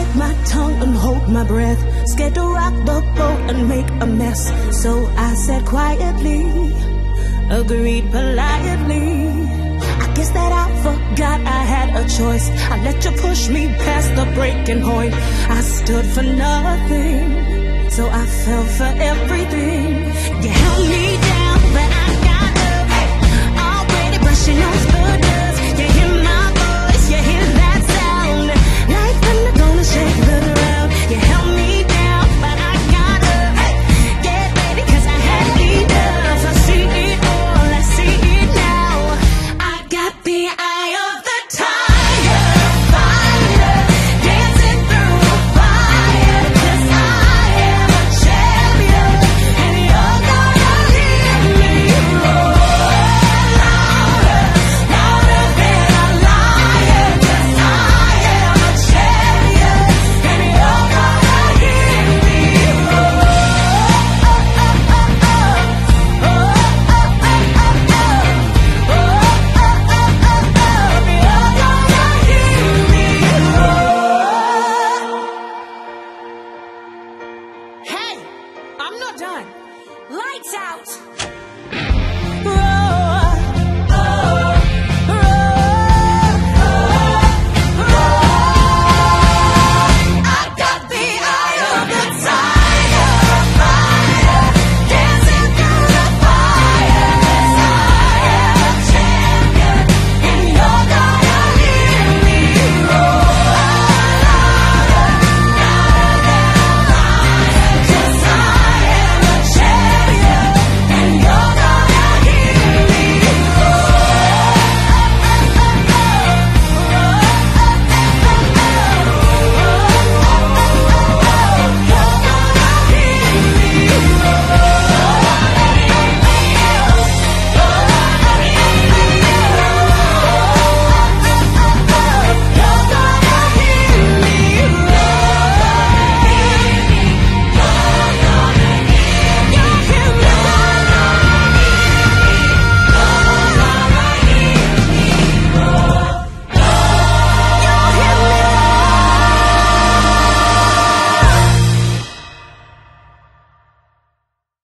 bite my tongue and hold my breath, scared to rock the boat and make a mess. So I said quietly, agreed politely. I guess that I forgot I had a choice. I let you push me past the breaking point. I stood for nothing, so I fell for everything. You held me down, but I got up, already brushing off the